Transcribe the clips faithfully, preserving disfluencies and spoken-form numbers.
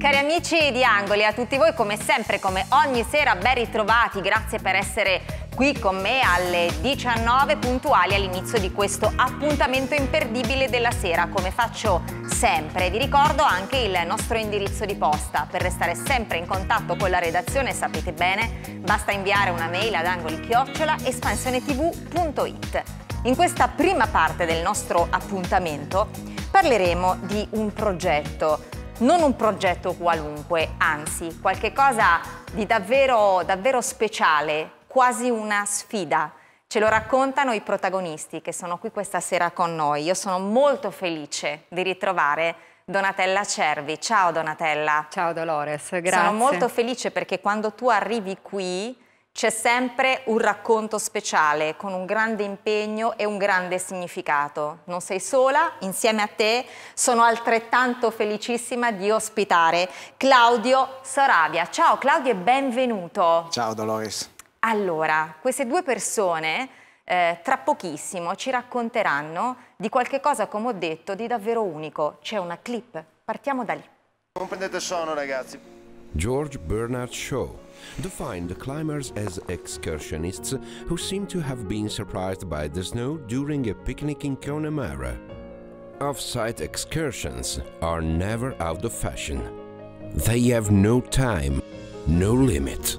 Cari amici di Angoli, a tutti voi come sempre, come ogni sera, ben ritrovati, grazie per essere qui con me alle diciannove puntuali all'inizio di questo appuntamento imperdibile della sera. Come faccio sempre, vi ricordo anche il nostro indirizzo di posta. Per restare sempre in contatto con la redazione, sapete bene, basta inviare una mail ad angoli chiocciola espansionetv punto it. In questa prima parte del nostro appuntamento parleremo di un progetto. Non un progetto qualunque, anzi, qualche cosa di davvero, davvero speciale, quasi una sfida. Ce lo raccontano i protagonisti che sono qui questa sera con noi. Io sono molto felice di ritrovare Donatella Cervi. Ciao Donatella. Ciao Dolores, grazie. Sono molto felice perché quando tu arrivi qui c'è sempre un racconto speciale, con un grande impegno e un grande significato. Non sei sola, insieme a te sono altrettanto felicissima di ospitare Claudio Saravia. Ciao Claudio e benvenuto. Ciao Dolores. Allora, queste due persone eh, tra pochissimo ci racconteranno di qualche cosa, come ho detto, di davvero unico. C'è una clip, partiamo da lì. Non prendete sonno ragazzi. George Bernard Shaw defined the climbers as excursionists who seem to have been surprised by the snow during a picnic in Connemara. Off-site excursions are never out of fashion. They have no time, no limit.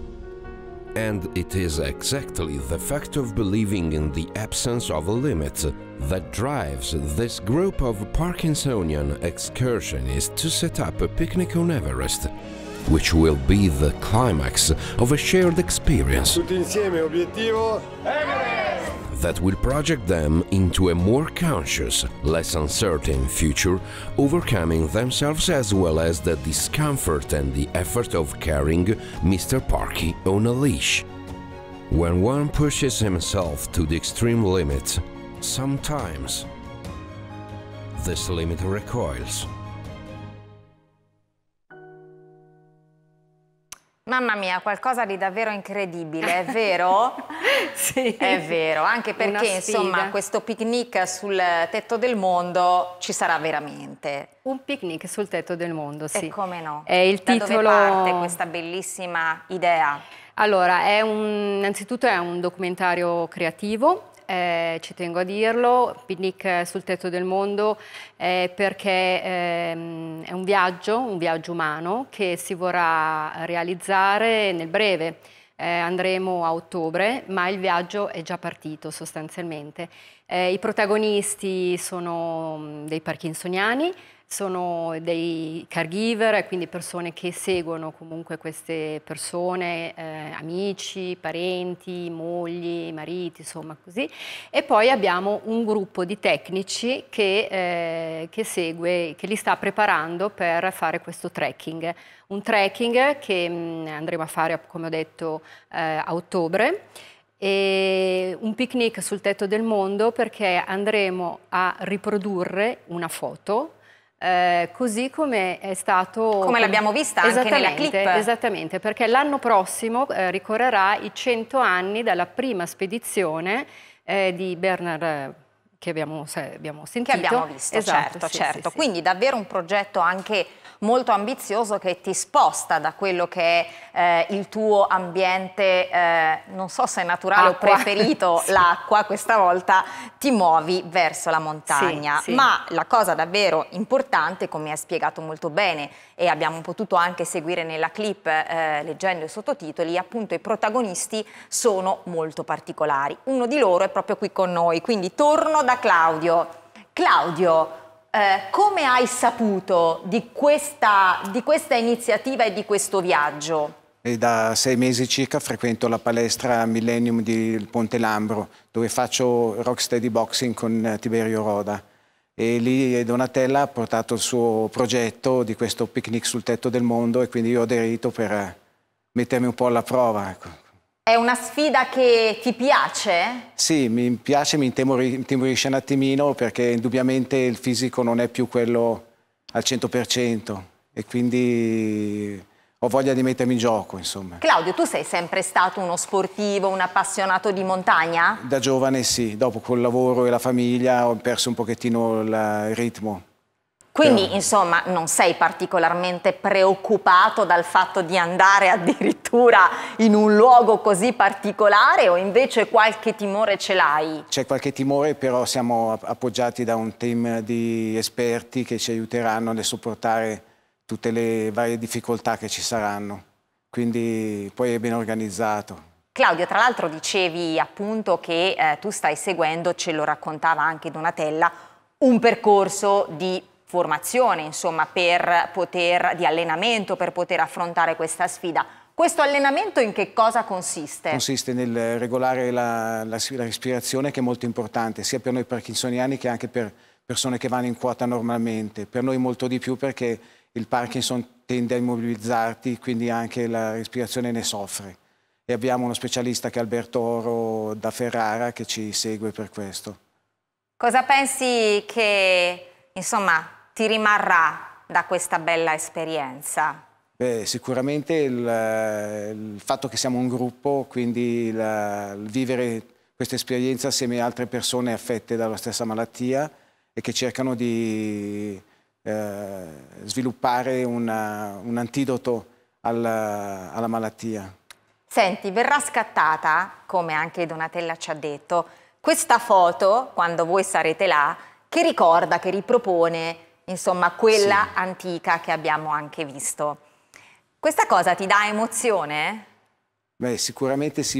And it is exactly the fact of believing in the absence of a limit that drives this group of Parkinsonian excursionists to set up a picnic on Everest, which will be the climax of a shared experience. Tutti insieme, obiettivo Everest! That will project them into a more conscious, less uncertain future, overcoming themselves as well as the discomfort and the effort of carrying Mister Parky on a leash. When one pushes himself to the extreme limit, sometimes this limit recoils. Mamma mia, qualcosa di davvero incredibile, è vero? Sì. È vero, anche perché insomma questo picnic sul tetto del mondo ci sarà veramente. Un picnic sul tetto del mondo, sì. E come no? È il da titolo... dove parte questa bellissima idea? Allora, è un... innanzitutto è un documentario creativo. Eh, ci tengo a dirlo, Picnic sul tetto del mondo, eh, perché ehm, è un viaggio, un viaggio umano che si vorrà realizzare nel breve. Eh, andremo a ottobre, ma il viaggio è già partito sostanzialmente. Eh, I protagonisti sono dei parkinsoniani, sono dei caregiver, quindi persone che seguono comunque queste persone, eh, amici, parenti, mogli, mariti, insomma così. E poi abbiamo un gruppo di tecnici che, eh, che segue, che li sta preparando per fare questo trekking. Un trekking che mh, andremo a fare, come ho detto, eh, a ottobre. E un picnic sul tetto del mondo perché andremo a riprodurre una foto Eh, così come è stato... Come l'abbiamo vista anche nella clip. Esattamente, perché l'anno prossimo eh, ricorrerà i cento anni dalla prima spedizione eh, di Bernard che abbiamo, se, abbiamo sentito. Che abbiamo visto, esatto, certo, sì, certo. Sì, Quindi sì. davvero un progetto anche molto ambizioso che ti sposta da quello che è eh, il tuo ambiente, eh, non so se è naturale Acqua. o preferito, sì. L'acqua, questa volta ti muovi verso la montagna. Sì, sì. Ma la cosa davvero importante, come hai spiegato molto bene e abbiamo potuto anche seguire nella clip eh, leggendo i sottotitoli, appunto i protagonisti sono molto particolari. Uno di loro è proprio qui con noi, quindi torno da Claudio. Claudio, Eh, come hai saputo di questa, di questa iniziativa e di questo viaggio? E da sei mesi circa frequento la palestra Millennium di Ponte Lambro, dove faccio Rocksteady Boxing con Tiberio Roda. E lì Donatella ha portato il suo progetto di questo picnic sul tetto del mondo e quindi io ho aderito per mettermi un po' alla prova. Ecco. È una sfida che ti piace? Sì, mi piace, mi intimorisce un attimino perché indubbiamente il fisico non è più quello al cento per cento e quindi ho voglia di mettermi in gioco, insomma. Claudio, tu sei sempre stato uno sportivo, un appassionato di montagna? Da giovane sì, dopo col lavoro e la famiglia ho perso un pochettino il ritmo. Quindi, Però, insomma, non sei particolarmente preoccupato dal fatto di andare addirittura in un luogo così particolare, o invece qualche timore ce l'hai? c'è qualche timore, però siamo appoggiati da un team di esperti che ci aiuteranno a sopportare tutte le varie difficoltà che ci saranno. Quindi poi è ben organizzato. Claudio, tra l'altro dicevi appunto che eh, tu stai seguendo, ce lo raccontava anche Donatella, un percorso di formazione, insomma, per poter, di allenamento per poter affrontare questa sfida. Questo allenamento in che cosa consiste? Consiste nel regolare la, la, la respirazione, che è molto importante, sia per noi parkinsoniani che anche per persone che vanno in quota normalmente. Per noi molto di più, perché il Parkinson tende a immobilizzarti, quindi anche la respirazione ne soffre. E abbiamo uno specialista che è Alberto Oro da Ferrara, che ci segue per questo. Cosa pensi che, insomma, ti rimarrà da questa bella esperienza? Beh, sicuramente il, il fatto che siamo un gruppo, quindi il, il vivere questa esperienza assieme a altre persone affette dalla stessa malattia e che cercano di eh, sviluppare una, un antidoto alla, alla malattia. Senti, verrà scattata, come anche Donatella ci ha detto, questa foto, quando voi sarete là, che ricorda, che ripropone, insomma, quella sì. antica che abbiamo anche visto. Questa cosa ti dà emozione? Beh, sicuramente sì,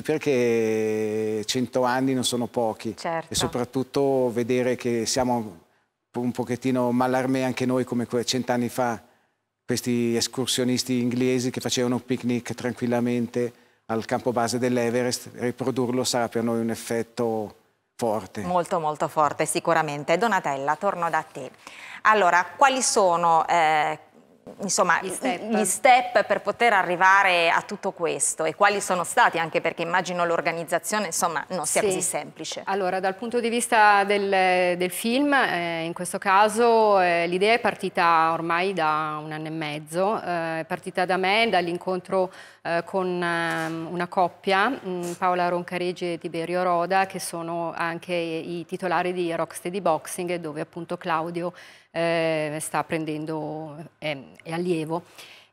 perché cento anni non sono pochi. Certo. E soprattutto vedere che siamo un pochettino mallarmé anche noi, come cent'anni fa, questi escursionisti inglesi che facevano un picnic tranquillamente al campo base dell'Everest. Riprodurlo sarà per noi un effetto forte. Molto molto forte sicuramente. Donatella, torno da te. Allora, quali sono eh, insomma, gli step. gli step per poter arrivare a tutto questo, e quali sono stati, anche perché immagino l'organizzazione insomma non sia sì. così semplice? Allora, dal punto di vista del, del film, eh, in questo caso eh, l'idea è partita ormai da un anno e mezzo, eh, è partita da me, dall'incontro eh, con eh, una coppia, mh, Paola Roncareggi e Tiberio Roda, che sono anche i titolari di Rocksteady Boxing, dove appunto Claudio Eh, sta prendendo, è, è allievo,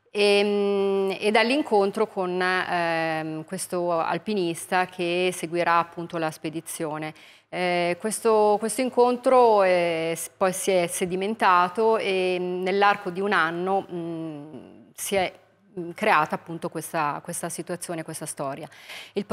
e, e dall'incontro con eh, questo alpinista che seguirà appunto la spedizione. Eh, questo, questo incontro eh, poi si è sedimentato e nell'arco di un anno mh, si è creata appunto questa, questa situazione, questa storia. Il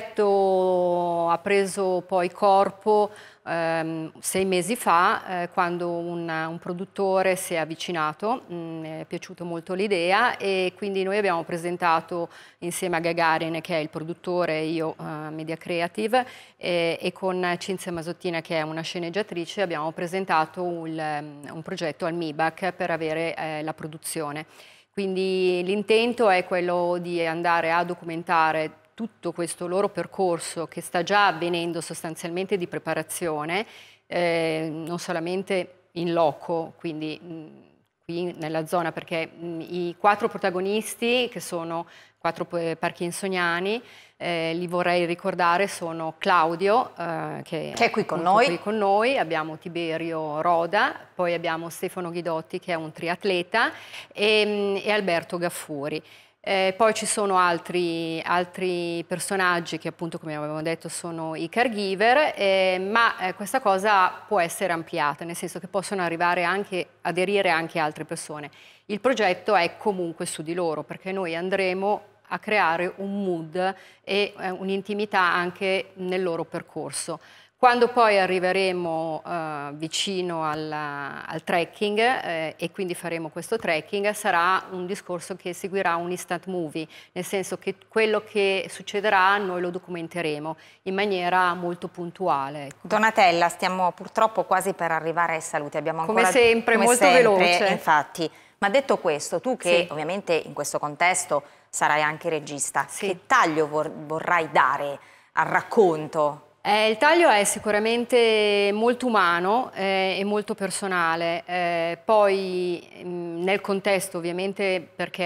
progetto ha preso poi corpo ehm, sei mesi fa, eh, quando un, un produttore si è avvicinato, mh, è piaciuto molto l'idea, e quindi noi abbiamo presentato insieme a Gagarin, che è il produttore, e io uh, Media Creative, e, e con Cinzia Masottina, che è una sceneggiatrice, abbiamo presentato un, un progetto al M I B A C per avere eh, la produzione. Quindi l'intento è quello di andare a documentare tutto questo loro percorso, che sta già avvenendo sostanzialmente di preparazione, eh, non solamente in loco, quindi mh, qui nella zona, perché mh, i quattro protagonisti, che sono quattro parkinsoniani, eh, li vorrei ricordare, sono Claudio, eh, che, che è qui con noi. qui con noi, abbiamo Tiberio Roda, poi abbiamo Stefano Ghidotti, che è un triatleta, e, e Alberto Gaffuri. Eh, poi ci sono altri, altri personaggi che appunto, come avevamo detto, sono i caregiver, eh, ma eh, questa cosa può essere ampliata, nel senso che possono arrivare anche, aderire anche altre persone. Il progetto è comunque su di loro, perché noi andremo a creare un mood e eh, un'intimità anche nel loro percorso. Quando poi arriveremo eh, vicino alla, al trekking eh, e quindi faremo questo trekking, sarà un discorso che seguirà un instant movie, nel senso che quello che succederà noi lo documenteremo in maniera molto puntuale. Donatella, stiamo purtroppo quasi per arrivare ai saluti, abbiamo ancora, come sempre, come molto sempre, veloce. Infatti, ma detto questo, tu che sì. ovviamente in questo contesto sarai anche regista, sì. che taglio vor vorrai dare al racconto? Eh, il taglio è sicuramente molto umano eh, e molto personale, eh, poi mh, nel contesto ovviamente, perché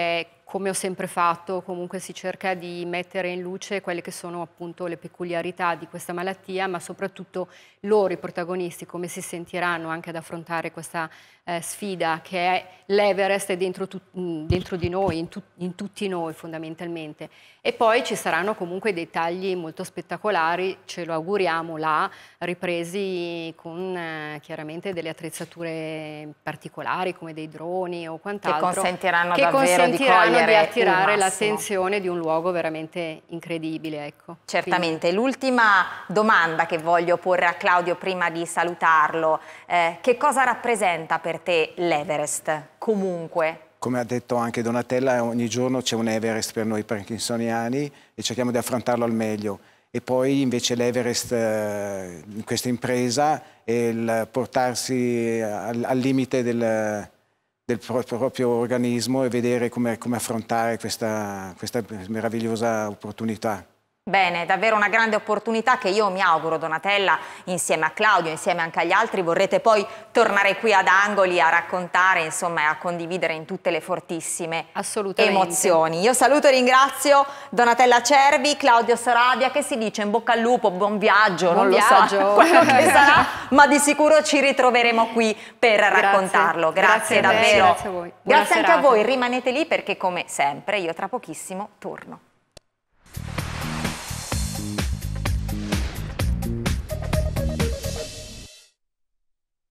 come ho sempre fatto, comunque si cerca di mettere in luce quelle che sono appunto le peculiarità di questa malattia, ma soprattutto loro, i protagonisti, come si sentiranno anche ad affrontare questa eh, sfida che è l'Everest dentro, dentro di noi, in, tu in tutti noi fondamentalmente. E poi ci saranno comunque dei tagli molto spettacolari, ce lo auguriamo là, ripresi con eh, chiaramente delle attrezzature particolari come dei droni o quant'altro. Che consentiranno che davvero consentiranno di, di attirare l'attenzione l'attenzione di un luogo veramente incredibile. Ecco. Certamente. L'ultima domanda che voglio porre a Claudio prima di salutarlo, eh, che cosa rappresenta per te l'Everest comunque? Come ha detto anche Donatella, ogni giorno c'è un Everest per noi parkinsoniani e cerchiamo di affrontarlo al meglio. E poi invece l'Everest eh, in questa impresa è il portarsi al, al limite del, del proprio, proprio organismo e vedere come, come affrontare questa, questa meravigliosa opportunità. Bene, davvero una grande opportunità che io mi auguro, Donatella, insieme a Claudio, insieme anche agli altri, vorrete poi tornare qui ad Angoli a raccontare, insomma, e a condividere in tutte le fortissime emozioni. Io saluto e ringrazio Donatella Cervi, Claudio Sarabia, che si dice in bocca al lupo, buon viaggio, buon non viaggio. lo so quello che sarà, ma di sicuro ci ritroveremo qui per grazie. raccontarlo. Grazie, grazie davvero. Grazie a voi. Grazie anche serata. a voi, rimanete lì perché come sempre io tra pochissimo torno.